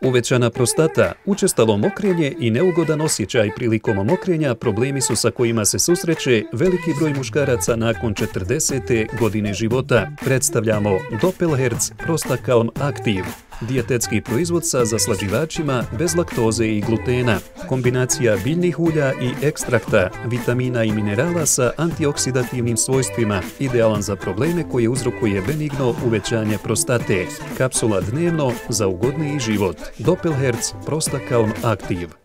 Uvećana prostata, učestalo mokrenje i neugodan osjećaj prilikom mokrenja problemi su sa kojima se susreće veliki broj muškaraca nakon 40. godine života. Predstavljamo Doppelherz Prostakalm Aktiv, dijetetski proizvod sa zaslađivačima bez laktoze i glutena, kombinacija biljnih ulja i ekstrakta, vitamina i minerala sa antioksidativnim svojstvima, idealan za probleme koje uzrokuje benigno uvećanje prostate. Kapsula dnevno za ugodniji život. Doppelherz Prostakalm Aktiv.